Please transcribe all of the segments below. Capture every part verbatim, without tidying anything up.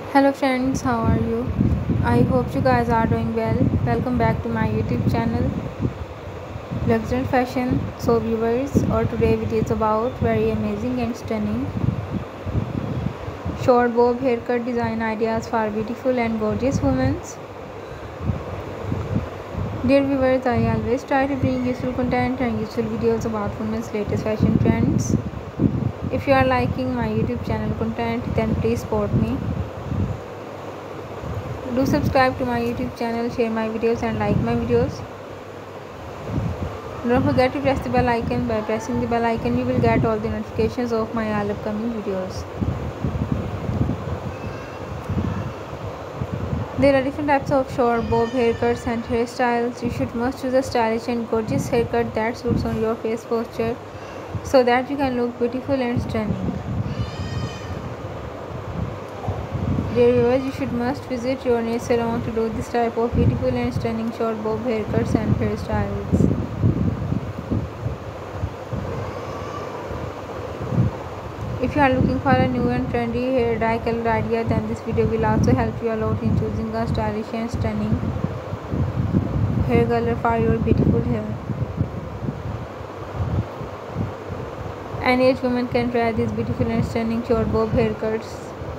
Hello friends, how are you? I hope you guys are doing well. Welcome back to my YouTube channel Luxury Fashion. So viewers, our today video is about very amazing and stunning short bob haircut design ideas for beautiful and gorgeous women. Dear viewers, I always try to bring useful content and useful videos about women's latest fashion trends. If you are liking my YouTube channel content, then please support me. Do subscribe to my YouTube channel, share my videos and like my videos. Don't forget to press the bell icon. By pressing the bell icon, you will get all the notifications of my all upcoming videos. There are different types of short bob haircuts and hairstyles. You should must choose a stylish and gorgeous haircut that suits on your face posture so that you can look beautiful and stunning. Dear viewers, you should must visit your nail salon to do this type of beautiful and stunning short bob haircuts and hairstyles. If you are looking for a new and trendy hair dye color idea, then this video will also help you a lot in choosing a stylish and stunning hair color for your beautiful hair. Any age woman can try these beautiful and stunning short bob haircuts.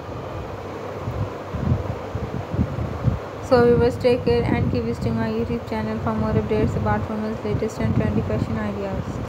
So viewers, take care and keep visiting my YouTube channel for more updates about women's latest and trendy fashion ideas.